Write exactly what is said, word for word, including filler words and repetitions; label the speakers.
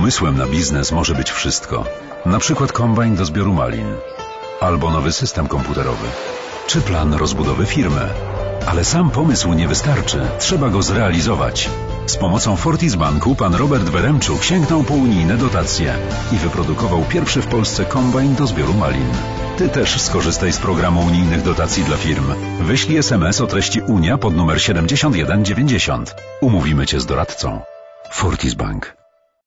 Speaker 1: Pomysłem na biznes może być wszystko. Na przykład kombajn do zbioru malin. Albo nowy system komputerowy. Czy plan rozbudowy firmy. Ale sam pomysł nie wystarczy. Trzeba go zrealizować. Z pomocą Fortis Banku pan Robert Weremczuk sięgnął po unijne dotacje i wyprodukował pierwszy w Polsce kombajn do zbioru malin. Ty też skorzystaj z programu unijnych dotacji dla firm. Wyślij es em es o treści Unia pod numer siedemdziesiąt jeden dziewięćdziesiąt. Umówimy cię z doradcą. Fortis Bank.